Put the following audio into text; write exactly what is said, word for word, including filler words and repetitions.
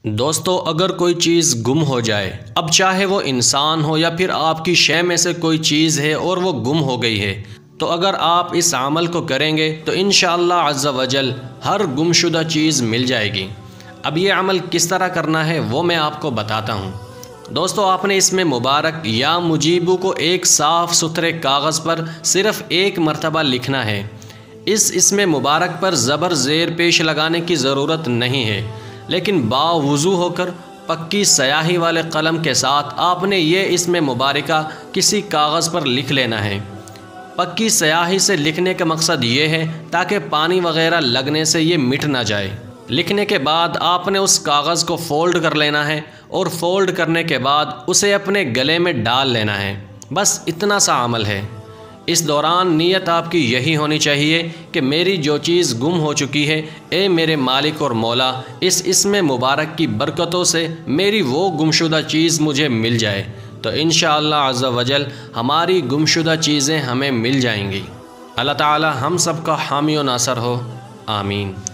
दोस्तों, अगर कोई चीज़ गुम हो जाए, अब चाहे वो इंसान हो या फिर आपकी शय में से कोई चीज़ है और वो गुम हो गई है, तो अगर आप इस अमल को करेंगे तो इंशाअल्लाह अज़्ज़ा वजल हर गुमशुदा चीज़ मिल जाएगी। अब ये अमल किस तरह करना है वो मैं आपको बताता हूँ। दोस्तों, आपने इसमें मुबारक या मुजीबू को एक साफ़ सुथरे कागज़ पर सिर्फ़ एक मरतबा लिखना है। इस इसमें मुबारक पर ज़बर ज़ेर पेश लगाने की ज़रूरत नहीं है, लेकिन बावुज़ू होकर पक्की स्याही वाले कलम के साथ आपने ये इसमें मुबारका किसी कागज़ पर लिख लेना है। पक्की स्याही से लिखने का मकसद ये है ताकि पानी वग़ैरह लगने से ये मिट ना जाए। लिखने के बाद आपने उस कागज़ को फ़ोल्ड कर लेना है और फ़ोल्ड करने के बाद उसे अपने गले में डाल लेना है। बस इतना सा अमल है। इस दौरान नीयत आपकी यही होनी चाहिए कि मेरी जो चीज़ गुम हो चुकी है, ए मेरे मालिक और मौला, इस इसमें मुबारक की बरकतों से मेरी वो गुमशुदा चीज़ मुझे मिल जाए। तो इंशाअल्लाह अज़्ज़ा वजल हमारी गुमशुदा चीज़ें हमें मिल जाएंगी। अल्लाह ताला हम सब का हामी व नासर हो। आमीन।